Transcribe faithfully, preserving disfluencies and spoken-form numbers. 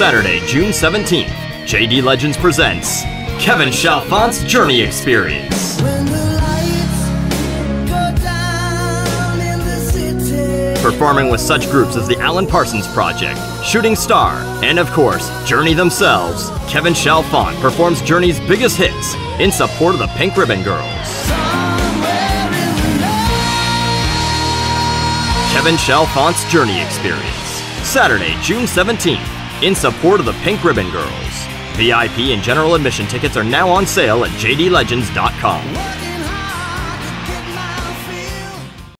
Saturday, June seventeenth, J D Legends presents Kevin Chalfant's Journey Experience. Performing with such groups as the Alan Parsons Project, Shooting Star, and of course, Journey themselves, Kevin Chalfant performs Journey's biggest hits in support of the Pink Ribbon Girls. Kevin Chalfant's Journey Experience, Saturday, June seventeenth, in support of the Pink Ribbon Girls. V I P and general admission tickets are now on sale at J D legends dot com.